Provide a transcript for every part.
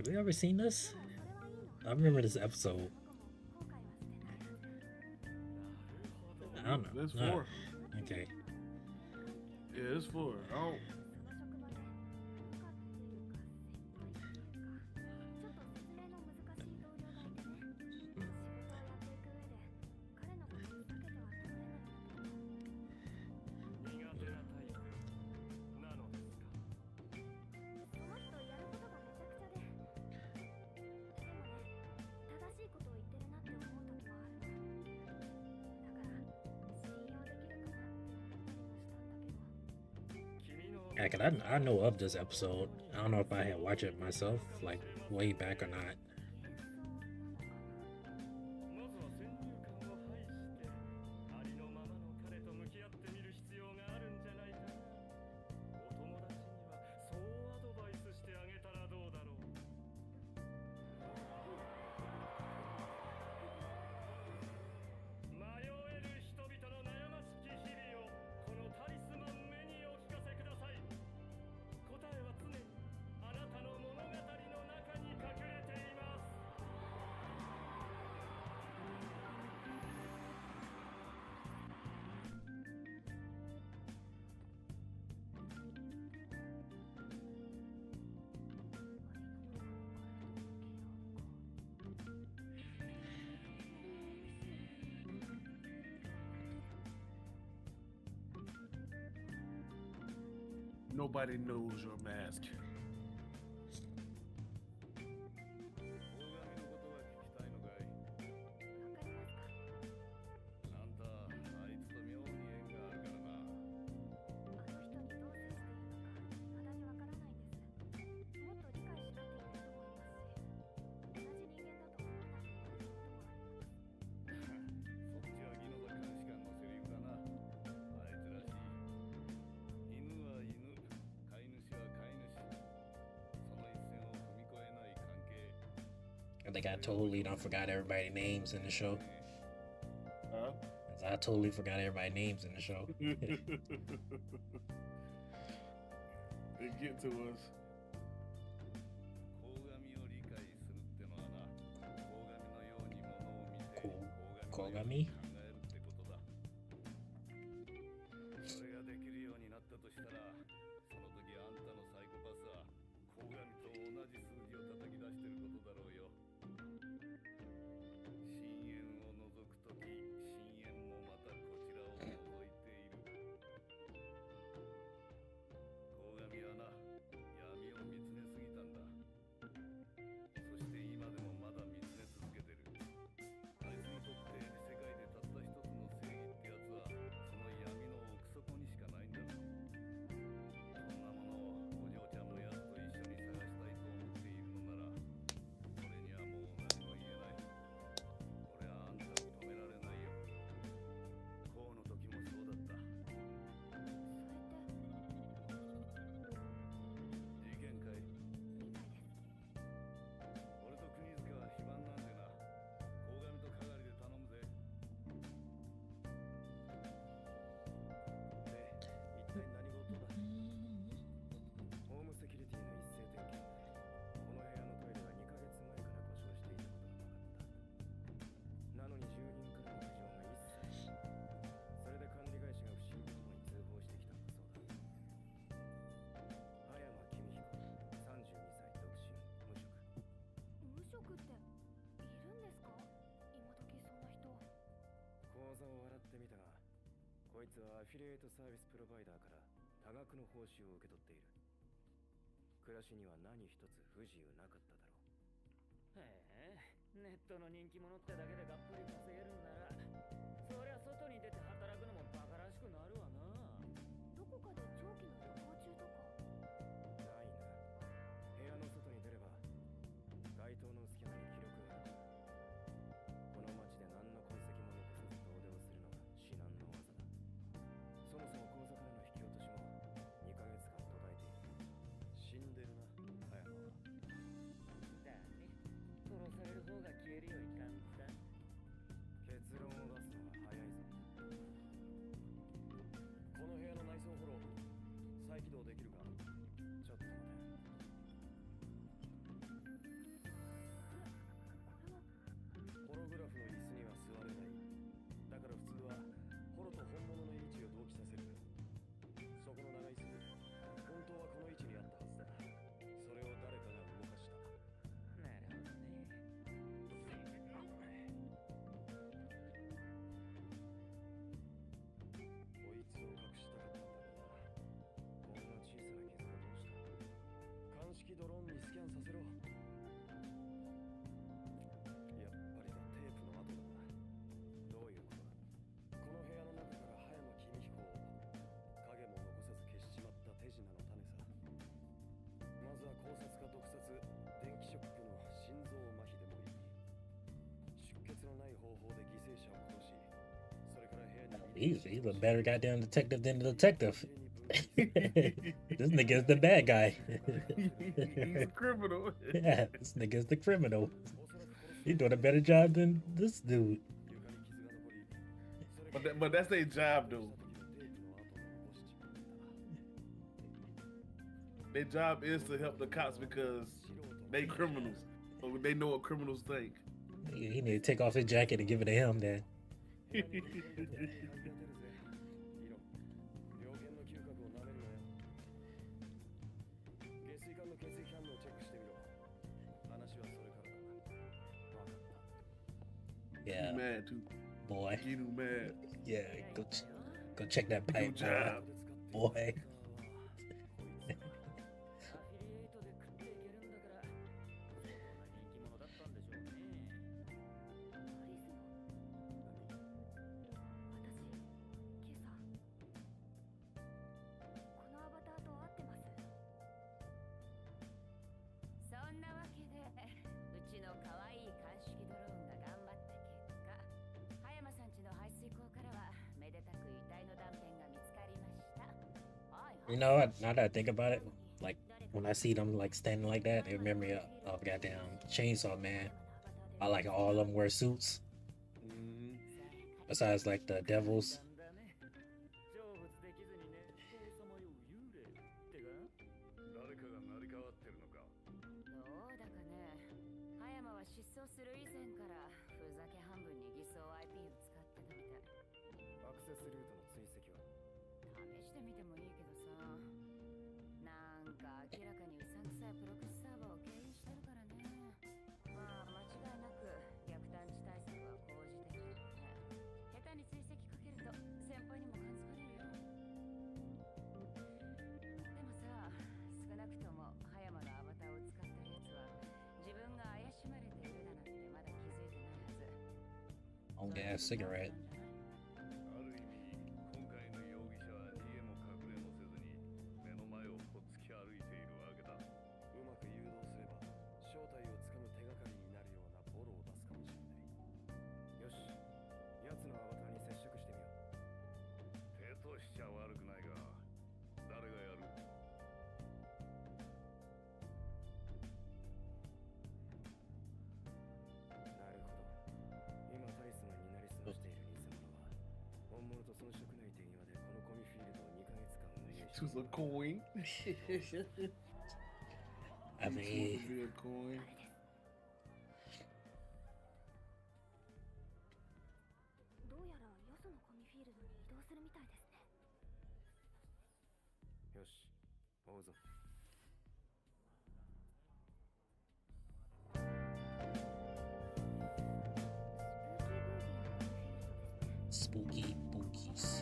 we ever seen this? I remember this episode. I don't know. There's No. four. Okay. Yeah, there's four. Oh, Yeah, 'cause I know of this episode. I don't know if I had watched it myself, like way back or not. まずは先入観を排してありのままの彼と向き合ってみる必要があるんじゃないかな。お友達にはそうアドバイスしてあげたらどうだろう。迷える人々の悩ましき日々をこのタリスマン目にお聞かせください。答えは常にあなたの物語の中に隠れています。 nobody knows your mask. 大神のことが聞きたいのかい。あんた、あいつと妙に縁があるからな。 あの人にどう接していいのか未だにわからないんです。もっと理解しないといけないと思いますし、同じ人間だと思わないといけないこともあります。 そっちはギノザ監視官のセリフだな。あいつらしい。犬は犬、飼い主は飼い主。その一線を踏み越えない関係。 I think I totally don't forgot everybody's names in the show. Huh? I totally forgot everybody's names in the show. They get to us. 鴻上を理解するってのはな、鴻上のようにものを見て、 鴻上鴻上のように考えるってことだ。それができるようになったとしたら、その時あんたのサイコパスは鴻上と同じ数字を叩き出してることだろうよ。深淵を覗くとき、深淵もまたこちらを覗いている。鴻上はな、闇を見つめすぎたんだ。そして今でもまだ見つめ続けてる。あいつにとって世界でたった一つの正義ってやつは、その闇の奥底にしかないんだろう。そんなものをお嬢ちゃんのやつと一緒に探したいと思っているのなら、俺にはもう何も言えない。俺はあんたを止められないよ。こうの時もそうだった。事件かい。俺と国塚は非番なんでな。鴻上と係で頼むぜ。で、一体何事だ。ホームセキュリティの一斉点検で、この部屋のトイレが2ヶ月前から故障していたことが分かった。なのに住人からの苦情が一切。それで管理会社が不審なものに通報してきたんだそうだ。葉山公彦、32歳、独身、無職。 無職っているんですか？今時そんな人。 口座を洗ってみたが、こいつはアフィリエイトサービスプロバイダーから多額の報酬を受け取っている。暮らしには何一つ不自由なかっただろう。へえ、ネットの人気者ってだけでがっぷり稼げるんなら、そりゃ外に出て働くのもバカらしくなるわな。 どこかで長期の旅行中とか。 ないな。部屋の外に出れば街灯の隙間に記録がある。この街で何の痕跡も残さず遠出をするのが至難の技だ。そもそも口座からの引き落としも2ヶ月間途絶えている。死んでるな、葉山は。だね。殺される方が消えるより簡単。結論 He's a better goddamn detective than the detective. This nigga is the bad guy. He's a criminal. Yeah, this nigga is the criminal. He's doing a better job than this dude. But that's their job, though. Their job is to help the cops because they criminals. So they know what criminals think. He need to take off his jacket and give it to him then. Yeah, Mad too. boy. Get him mad. Yeah, go check that Good pipe, job. boy. アリスの You know what? Now that I think about it, like when I see them like standing like that, it remind me of goddamn Chainsaw Man. I like all of them wear suits. Mhm. Besides like the devils. 誰かが成り代わってるのか。 どうだかね。葉山は失踪する以前からふざけ半分に偽装 IP を使ってたみたい。 アクセスルートの追跡は。 試してみてもいいけどさ。なんか明らかにうさんくさいプロクスサーバーを経由してるからね。まあ間違いなく逆探知対策は講じてきてるね。下手に追跡かけると先輩にも感づかれるよ。でもさ、少なくとも葉山のアバターを使ってるやつは自分が怪しまれているだなんてまだ気づいてないはず。 On gas cigarette. ある意味、今回の容疑者は逃げも隠れもせずに目の前をほっつき歩いているわけだ。うまく誘導すれば正体をつかむ手がかりになるようなボロを出すかもしれない。よし、奴のアバターに接触してみよう。手としちゃ悪くないが、誰がやる？なるほど。今タリスがになりすましている偽物は本物と遜色ない手際でこのコミフィールドを2ヶ月間運営し Choose a coin. I mean, Choose a coin. どうやらよそのコミフィールドに移動するみたいですね。 よし、追うぞ。 spooky bookies.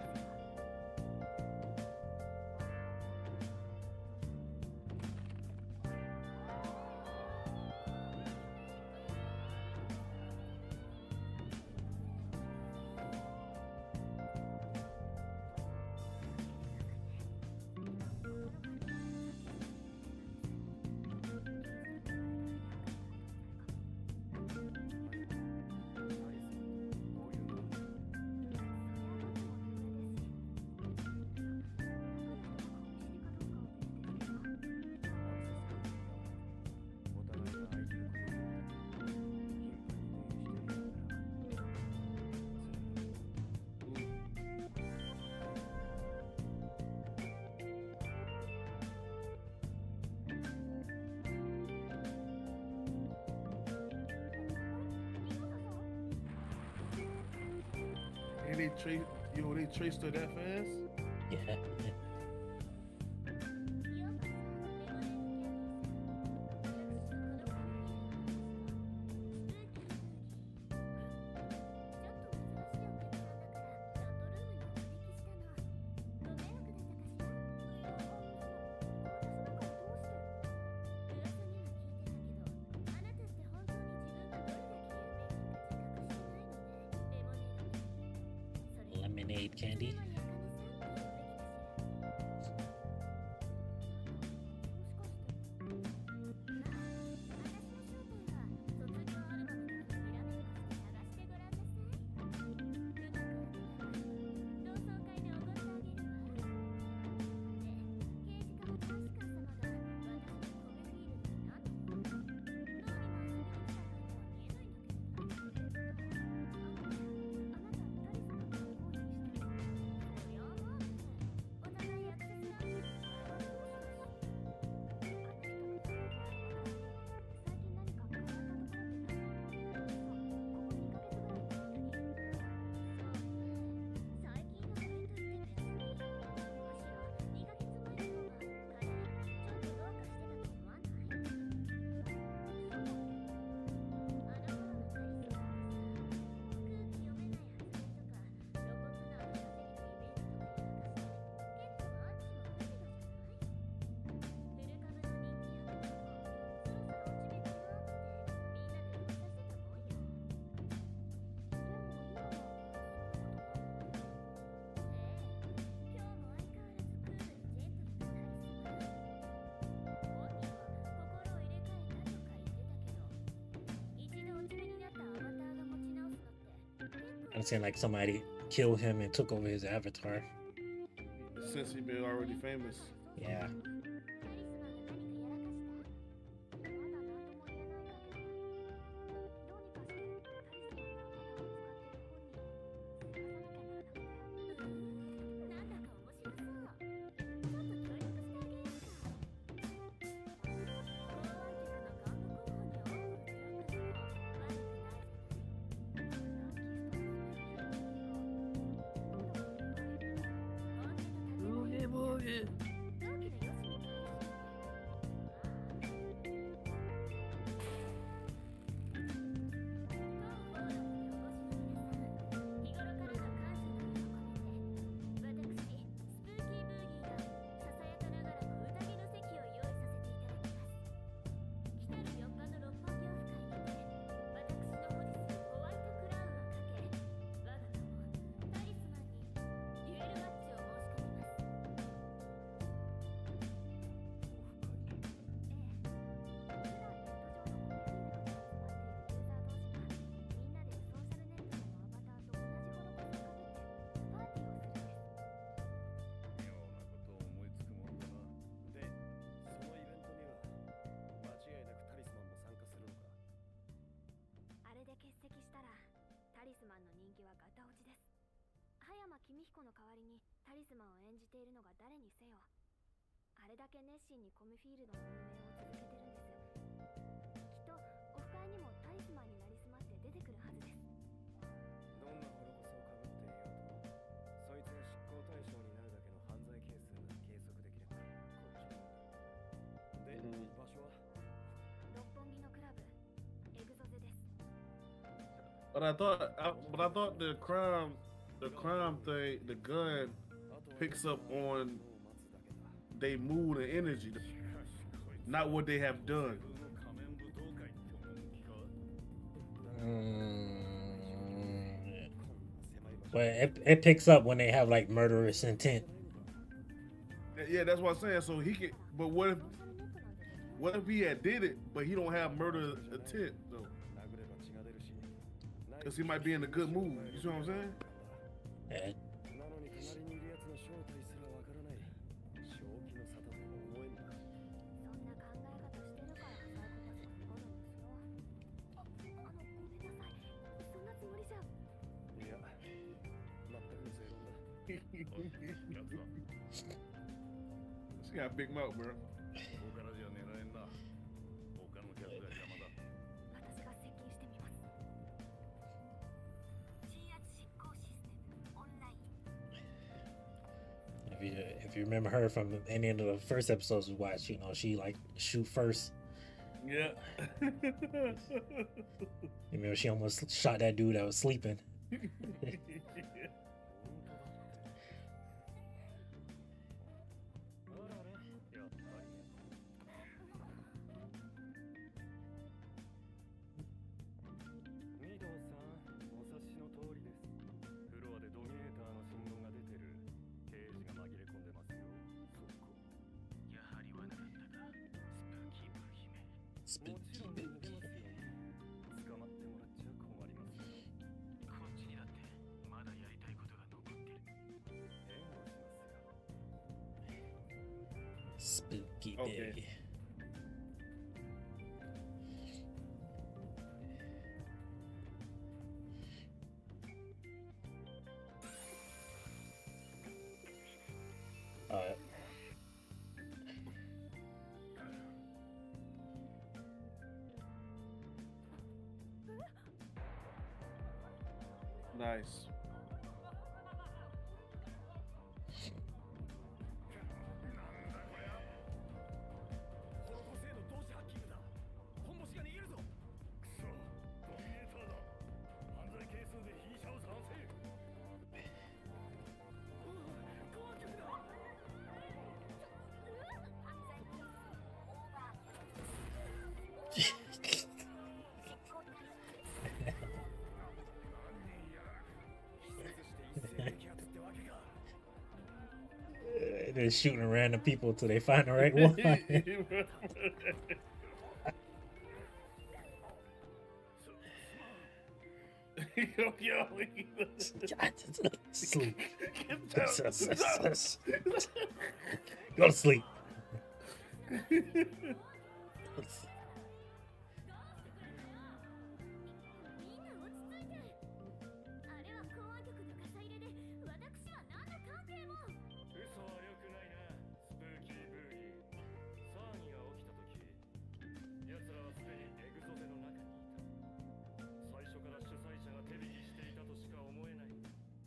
And they traced her that fast? Yeah. Lemonade candy. I'm saying like somebody killed him and took over his avatar. Since he been already famous. Yeah. But I thought the crime thing, the gun picks up on their mood and energy, not what they have done. But it picks up when they have like murderous intent. Yeah, that's what I'm saying. So he can, but what if he had did it, but he don't have murder intent though? Because he might be in a good mood. You see what I'm saying? Yeah. She got a big mouth, bro. If you remember her from any of the first episodes we watched, you know, she like shoot first. Yeah. You remember she almost shot that dude that was sleeping. Spooky Okay. big. Nice. They're shooting random people till they find the right one. yo. Sleep. Get down. Go to sleep. みんな落ち着いて。あれは公安局の傘入れで、私は何の関係も。 嘘は良くないな、スプーキーブーギー。騒ぎが起きた時、奴らはすでにエグゾゼの中にいた。最初から主催者が手引きしていたとしか思えない。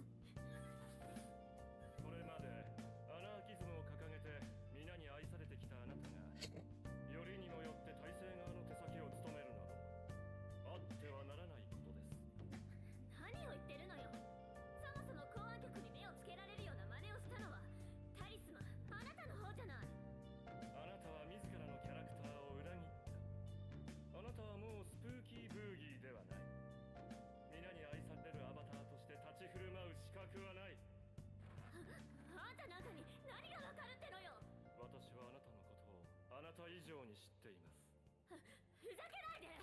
これまでアナーキズムを掲げて皆に愛されてきたあなたが、よりにもよって体制側の手先を務めるなど、あってはならないことです。 何を言ってるのよ。そもそも公安局に目をつけられるような真似をしたのはタリスマン、あなたの方じゃない。 あなたは自らのキャラクターを裏切った。あなたはもうスプーキーブーギーではない。皆に愛されるアバターとして立ち振る舞う資格はない。 あんたなんかに何がわかるってのよ。 私はあなたのことをあなた以上に知っています。 ふざけないで。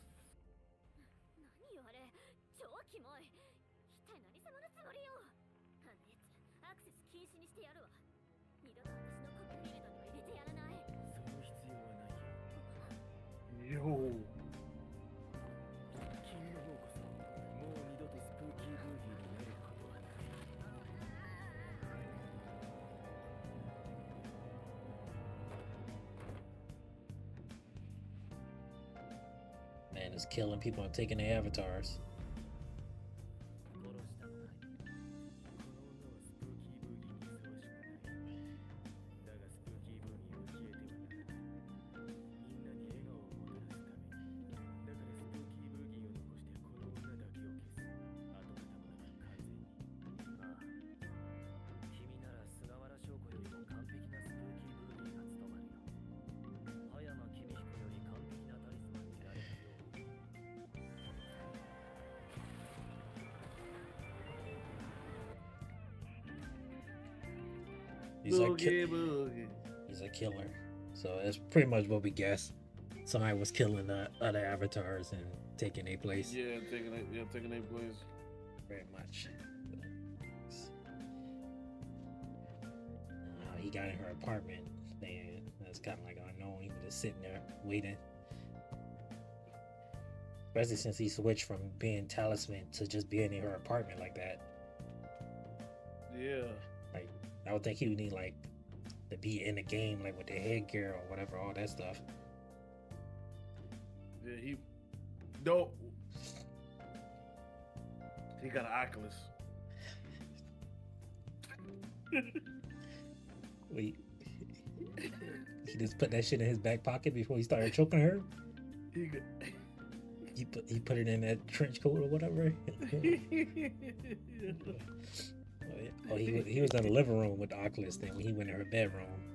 何よあれ、超キモい。一体何様のつもりよ。あんなやつアクセス禁止にしてやるわ。二度と私のコピーフィールドには入れてやらない。 その必要はないよ。 Yo. 君の方こそもう二度とスプーキーブーギーになることはない。 Man is killing people and taking their avatars. 殺したくない。この女はスプーキーブーギーにふさわしくない。だがスプーキーブーギーを消えてはならない。みんなに笑顔をもたらすために。だからスプーキーブーギーを残してこの女だけを消す。跡形もなく完全に。ああ。君なら菅原翔子よりも完璧なスプーキーブーギーが務まるよ。葉山公彦より完璧なタリスマンになれるように。 He's a Boogie, boogie. he's a killer. So that's pretty much what we guessed. Somebody was killing the other avatars and taking their place. Yeah, taking their place. Very much. He got in her apartment. And that's kind of like unknown. He was just sitting there waiting. Especially since he switched from being talisman to just being in her apartment like that. Yeah. Like, I would think he would need like to be in the game, like with the headgear or whatever, all that stuff. Yeah, he dope. He got an Oculus. Wait, he just put that shit in his back pocket before he started choking her. He got... He put it in that trench coat or whatever. Oh, he was in the living room with the Oculus. Then when he went in her bedroom.